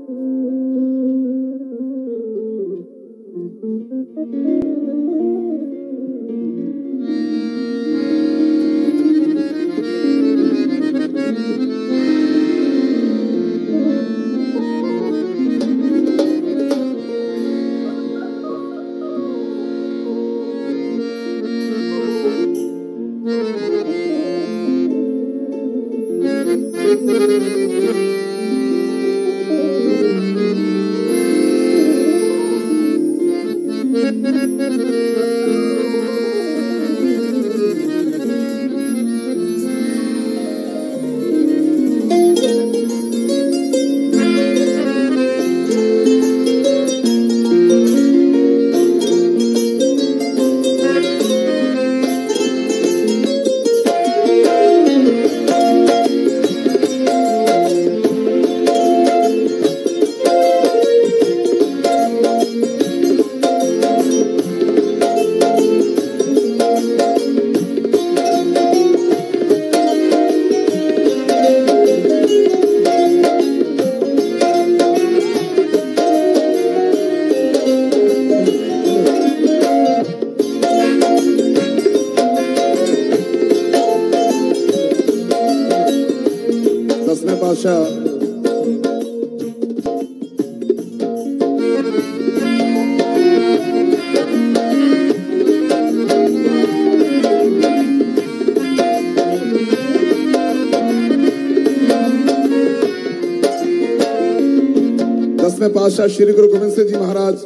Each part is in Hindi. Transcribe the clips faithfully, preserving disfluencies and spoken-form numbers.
पातशाह श्री गुरु गोबिंद सिंह जी महाराज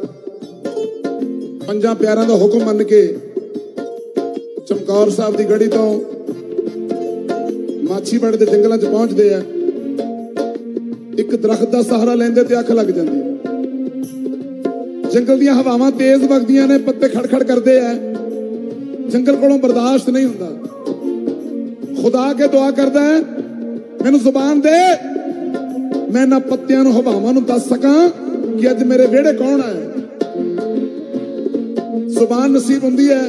पंजा प्यारों का हुक्म मन के चमकौर साहब की गढ़ी तो माछीवाड़े के जंगलों च पहुंचते हैं। एक दरख्त का सहारा लेंदे ते अख लग जाती है। जंगल दी हवावां तेज वगदियां ने, पत्ते खड़खड़ करते हैं। जंगल कोलों बर्दाश्त नहीं होता। खुदा के दुआ करता है मैनू जुबान दे, मैं ना पत्तियां नूं हवावां नूं दस सकां कि अज मेरे वेड़े कौन है। जुबान नसीब हुंदी है।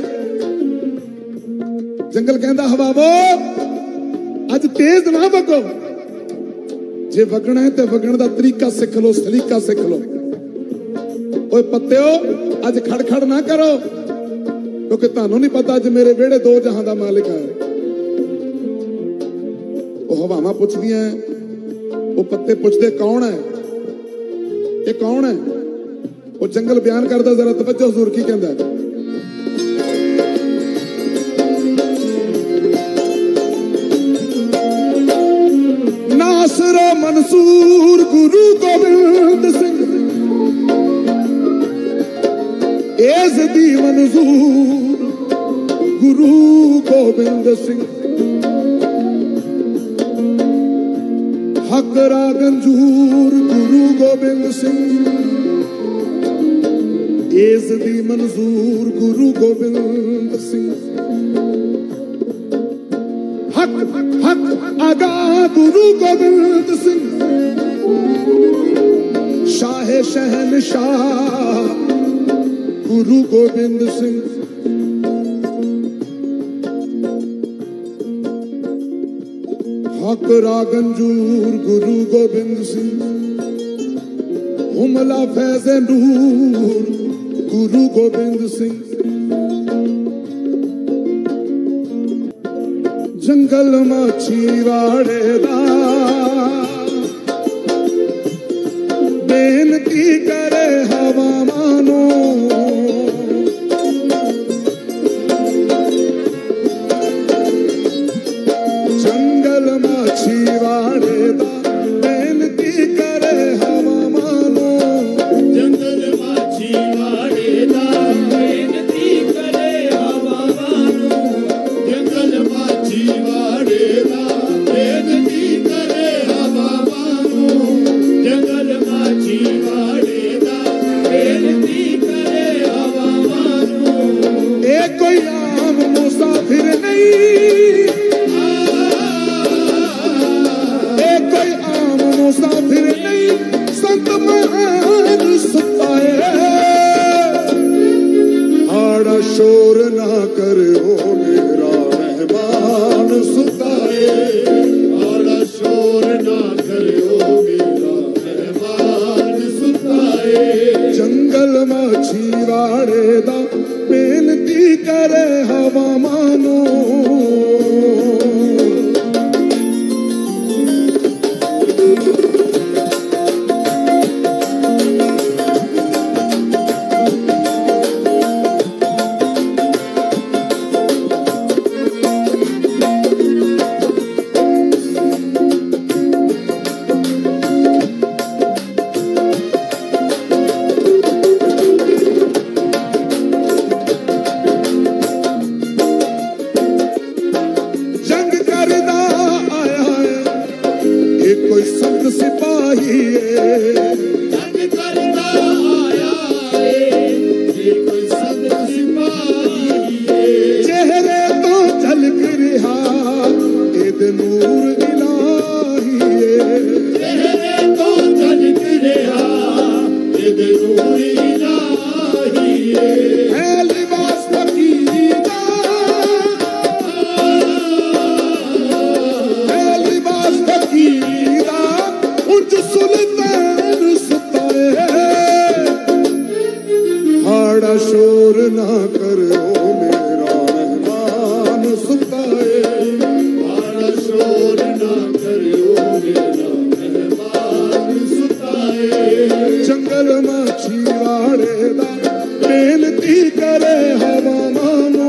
जंगल कहंदा हवावो अज तेज ना वगो, जे वगना है तो वगण दा तरीका सीख लो, सलीका सीख लो। ओए पत्तिओ अज खड़खड़ ना करो, क्योंकि तुहानूं नहीं पता अज मेरे वेड़े दो जहां दा मालिक है। वो हवावां पुछदियां, वो पत्ते पुछते कौन है, ये कौन है। वो जंगल बयान करता, जरा तवज्जो हुजूर की कहंदा है। नासरो मंसूर गुरु गोबिंद सिंह, एज़दी मंसूर गुरु गोबिंद सिंह, हकरा गंजूर गुरु गोबिंद सिंह, एज़दी मंजूर गुरु गोबिंद सिंह, हक हक आगा गुरु गोबिंद सिंह, शाह शहनशाह गुरु गोबिंद सिंह, हकरा गंजूर गुरु गोबिंद सिंह, हुमला फैज़ नूर गुरु गोबिंद सिंह, जंगल माछीवाड़े दा बेनती करे हवा मानो, जंगल माछीवाड़े दा बेनती करे हवा मानो, जंगल माछीवाड़े दा बेनती करे हवा मानो, जंगल माछीवाड़े दा बेनती करे हवा मानो, जंगल माछीवाड़े दा बेनती माछीवाड़े दा बेनती करे हवा मानो शोर ना करो मेरा मेहमान सुताए बड़ा शोर ना करो मेरा मेहमान सुताए जंगल माछीवाड़े दा बेनती करे हवा मानो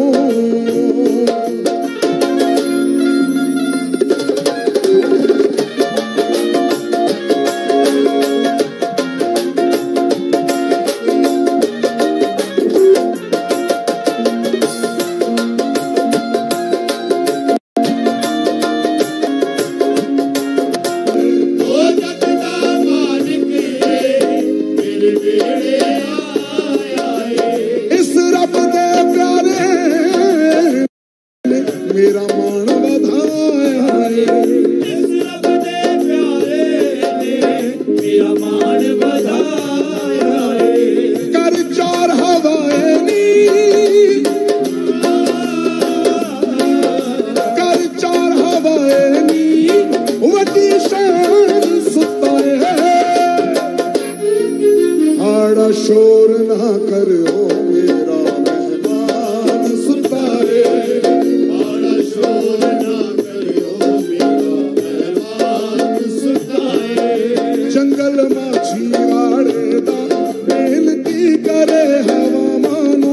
मेरा मान बधाया इस रब दे प्यारे ने मेरा मान बधाया कर चार हवाएं नी कर चार हवाएं नी वड्डी शान सुताए आड़ा शोर ना करो मेरा मेहमान सुताए जंगल माछीवाड़े दा बेनती करे हवा मानो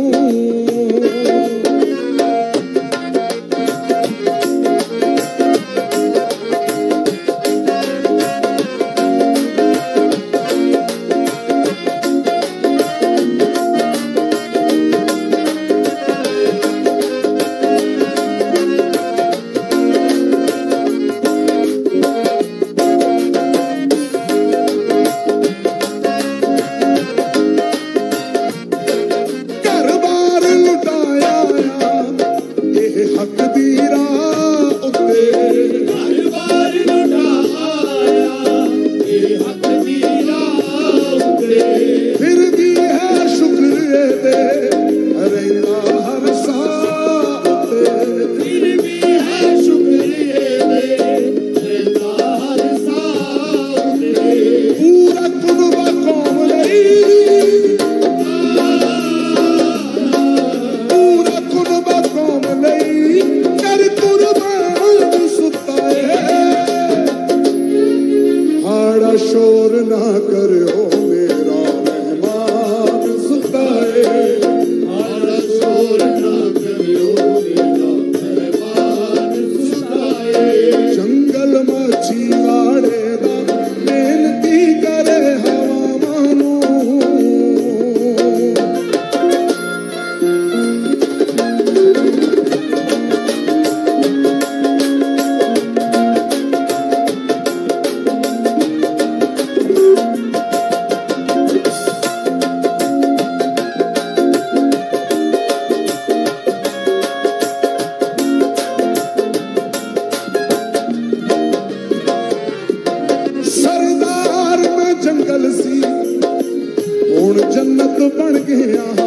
शोर ना करो मेरा मेहमान सुताए बड़ा शोर ना करो मेरा मेहमान सुताए जंगल माछीवाड़े दा बेनती करे हवा मानो जन्नत बन गया।